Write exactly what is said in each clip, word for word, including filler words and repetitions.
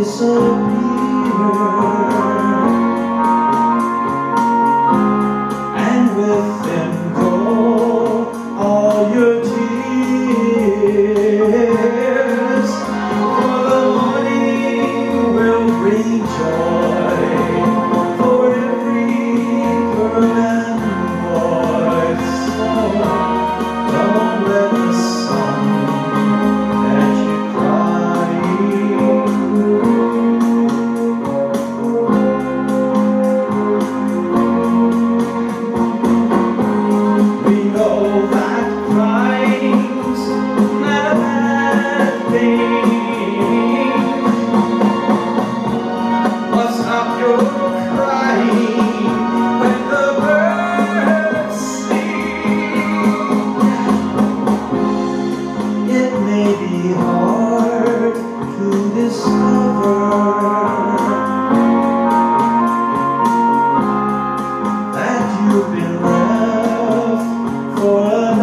disappear, and with them go all your tears. For the morning will bring joy for every girl and boy. So don't let the sun catch you crying. We know that crying's not a bad thing, but stop your crying when the birds sing. It may be hard to discover that you've been left for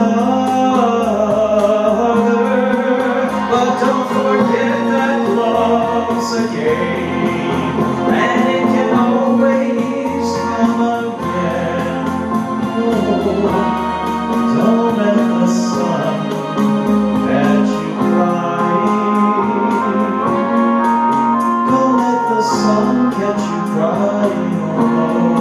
another, but don't forget that love's a game, and it can always come again. Oh, don't let the sun catch you crying. Don't let the sun catch you crying. Oh,